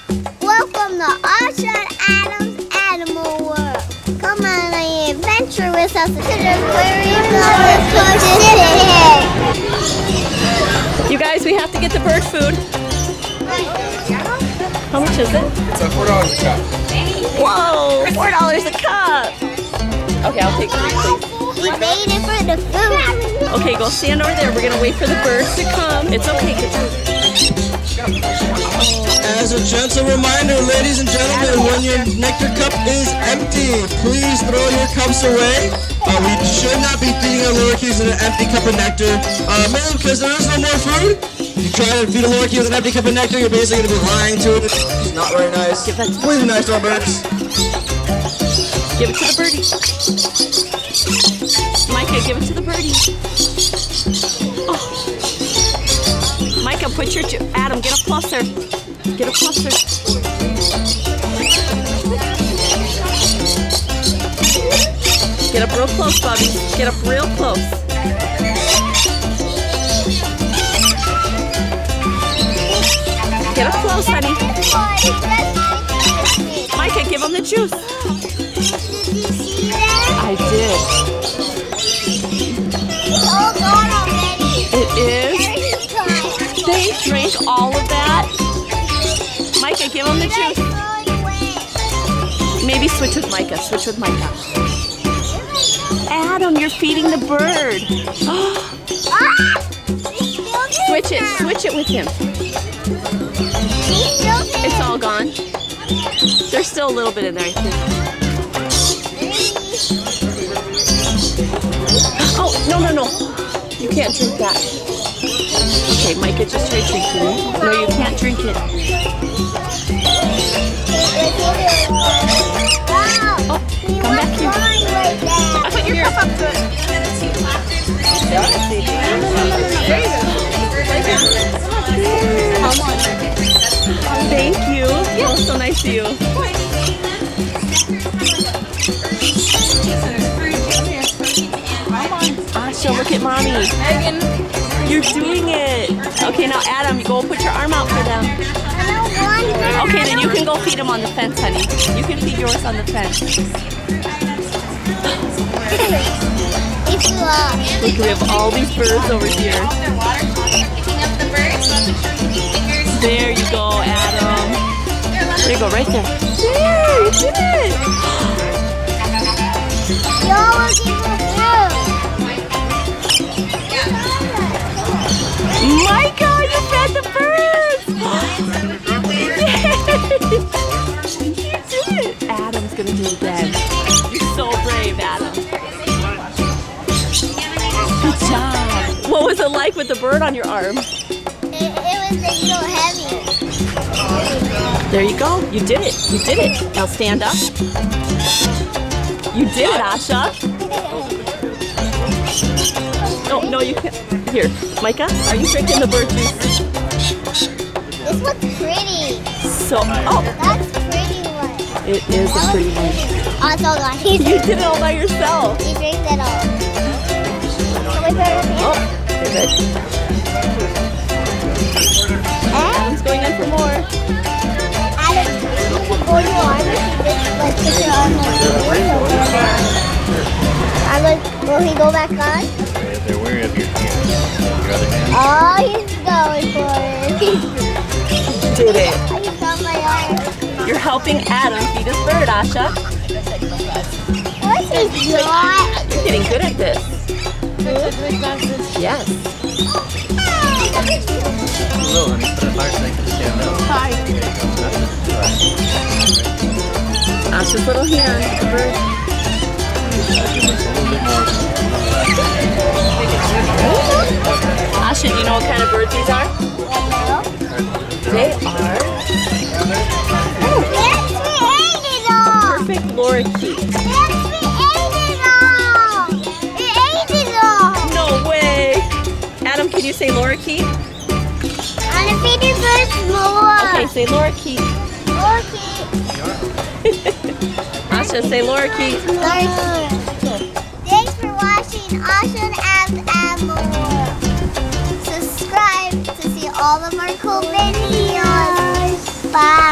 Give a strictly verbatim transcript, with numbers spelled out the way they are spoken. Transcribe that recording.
Welcome to Asha and Adam's Animal World. Come on an adventure with us to the aquarium. You guys, we have to get the bird food. How much is it? It's uh, four dollars a cup. Whoa, four dollars a cup. Okay, I'll take three, please. We made it for the food. Okay, go stand over there. We're gonna wait for the birds to come. It's okay, good job. As a gentle reminder, ladies and gentlemen, when your nectar cup is empty, please throw your cups away. Uh, we should not be feeding our lorikeets with an empty cup of nectar, uh, mainly because there is no more food. If you try to feed a lorikeet with an empty cup of nectar, you're basically going to be lying to it. It's not very nice. Please be nice to our birds. Give it to the birdie. Micah, give it to the birdie. Oh. Micah, put your... Adam, get up closer. Get up closer. Get up real close, Bobby. Get up real close. Get up close, honey. Micah, give him the juice. Did you see that? I did. It's all gone already. It is? Everything's gone. They drank all of that. Micah, give him the juice. Maybe switch with Micah. Switch with Micah. Adam, you're feeding the bird. Switch it. Switch it with him. It's all gone. There's still a little bit in there, I think. Oh, no, no, no. You can't drink that. Okay, Micah, just try drinking it. No, you can't drink it. Oh, come back here. I put your cup up to it. How much? Thank you. Oh, so nice of you. Asha, look at mommy. You're doing it. Okay, now Adam, go put your arm out for them. Okay, then you can go feed them on the fence, honey. You can feed yours on the fence. Look, we have all these birds over here. There you go, Adam. There you go, right there. There, you did it. Micah, you fed the birds! Yay! You did it! Adam's gonna do it again. You're so brave, Adam. Good job. What was it like with the bird on your arm? It, it was like so heavy. There you go. You did it. You did it. Now stand up. You did it, Asha. No, no, you can't. Here, Micah, are you drinking the bird juice? This looks pretty. So, oh. That's a pretty one. It is a pretty one. Oh, it's all gone. You did it all by yourself. He drinks it all. Can we put it in? Oh, you're good. Adam's going in for more. Adam, hold your arm. Let's put your arm on. I'm like, will he go back on? They're wary of your hand. Your other hand. Oh, he's going for it. Did it. He's on my arm. You're helping Adam feed his bird, Asha. What's his jaw? You're getting good at this. Yes. Hello, honey. Put a fire so they can stand up. Hi. Asha's little hand, the bird. Asha, do you know what kind of birds these are? They are Perfect Lorikeets. No way! Adam, can you say Lorikeet? I'm gonna feed your birds more. Okay, say Lorikeet. Lorikeet. Asha, say Lorikeet. Lorikeet. Thanks for watching Asha and Animal World. Subscribe to see all of our cool videos. Bye.